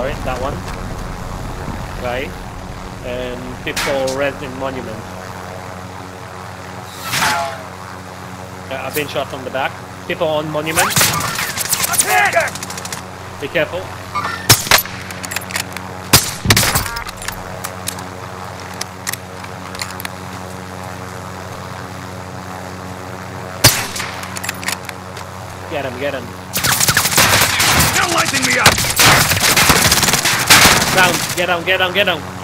Alright, that one. Guy. And people res in monument. I've been shot from the back. People on monument. Be careful. Get him, get him. They're lighting me up! Down, get down, get down, get down.